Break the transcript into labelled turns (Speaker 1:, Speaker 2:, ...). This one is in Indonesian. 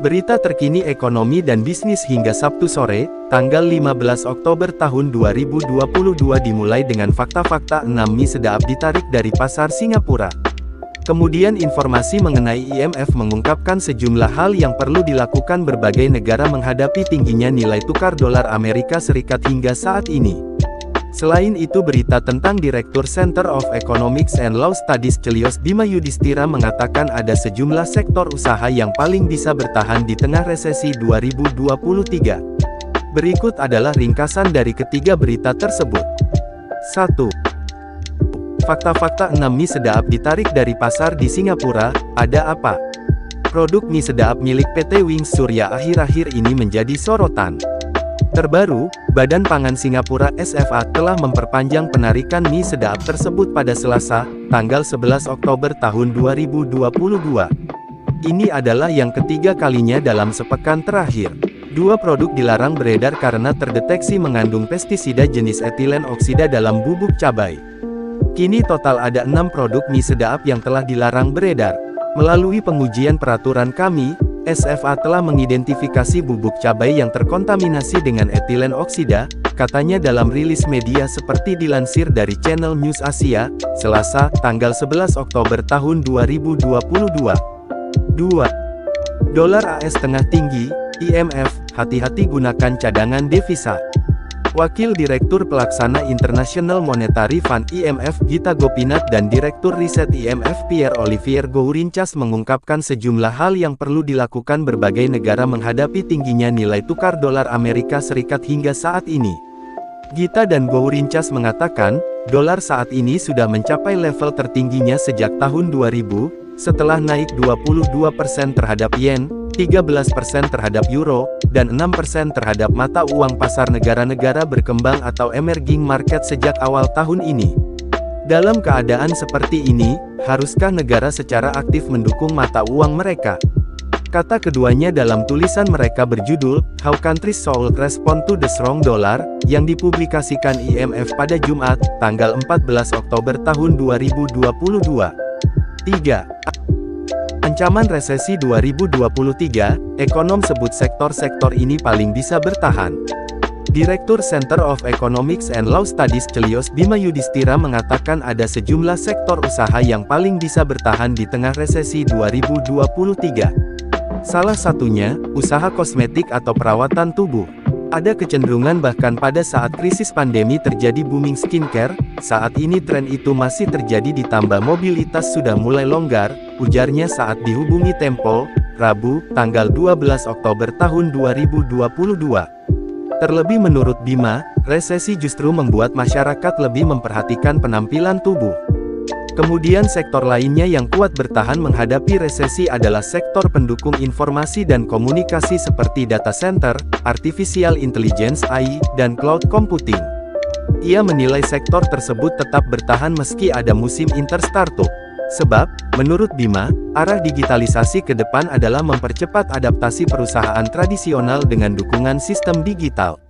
Speaker 1: Berita terkini ekonomi dan bisnis hingga Sabtu sore, tanggal 15 Oktober tahun 2022 dimulai dengan fakta-fakta 6 mie sedap ditarik dari pasar Singapura. Kemudian informasi mengenai IMF mengungkapkan sejumlah hal yang perlu dilakukan berbagai negara menghadapi tingginya nilai tukar dolar Amerika Serikat hingga saat ini. Selain itu berita tentang Direktur Center of Economics and Law Studies Chelios Bima Yudhistira mengatakan ada sejumlah sektor usaha yang paling bisa bertahan di tengah resesi 2023. Berikut adalah ringkasan dari ketiga berita tersebut. 1. Fakta-fakta 6 mie sedap ditarik dari pasar di Singapura, ada apa? Produk mie sedap milik PT Wings Surya akhir-akhir ini menjadi sorotan. Terbaru, Badan Pangan Singapura SFA telah memperpanjang penarikan mie sedap tersebut pada Selasa, tanggal 11 Oktober tahun 2022. Ini adalah yang ketiga kalinya dalam sepekan terakhir. Dua produk dilarang beredar karena terdeteksi mengandung pestisida jenis etilen oksida dalam bubuk cabai. Kini total ada 6 produk mie sedap yang telah dilarang beredar. Melalui pengujian peraturan kami, SFA telah mengidentifikasi bubuk cabai yang terkontaminasi dengan etilen oksida, katanya dalam rilis media seperti dilansir dari channel News Asia, Selasa, tanggal 11 Oktober tahun 2022. 2. Dolar AS tengah tinggi, IMF, hati-hati gunakan cadangan devisa. Wakil Direktur Pelaksana International Monetary Fund IMF Gita Gopinath dan Direktur Riset IMF Pierre-Olivier Gourinchas mengungkapkan sejumlah hal yang perlu dilakukan berbagai negara menghadapi tingginya nilai tukar dolar Amerika Serikat hingga saat ini. Gita dan Gourinchas mengatakan, dolar saat ini sudah mencapai level tertingginya sejak tahun 2000, setelah naik 22% terhadap yen, 13% terhadap euro, dan 6% terhadap mata uang pasar negara-negara berkembang atau emerging market sejak awal tahun ini. Dalam keadaan seperti ini, haruskah negara secara aktif mendukung mata uang mereka? Kata keduanya dalam tulisan mereka berjudul, How Countries Should Respond to the Strong Dollar, yang dipublikasikan IMF pada Jumat, tanggal 14 Oktober tahun 2022. 3. Ancaman resesi 2023, ekonom sebut sektor-sektor ini paling bisa bertahan. Direktur Center of Economics and Law Studies Chelios Bima Yudhistira mengatakan ada sejumlah sektor usaha yang paling bisa bertahan di tengah resesi 2023. Salah satunya, usaha kosmetik atau perawatan tubuh. Ada kecenderungan bahkan pada saat krisis pandemi terjadi booming skincare, saat ini tren itu masih terjadi ditambah mobilitas sudah mulai longgar, ujarnya saat dihubungi Tempo, Rabu, tanggal 12 Oktober tahun 2022. Terlebih menurut Bima, resesi justru membuat masyarakat lebih memperhatikan penampilan tubuh. Kemudian sektor lainnya yang kuat bertahan menghadapi resesi adalah sektor pendukung informasi dan komunikasi seperti data center, artificial intelligence AI, dan cloud computing. Ia menilai sektor tersebut tetap bertahan meski ada musim inter-startup. Sebab, menurut Bima, arah digitalisasi ke depan adalah mempercepat adaptasi perusahaan tradisional dengan dukungan sistem digital.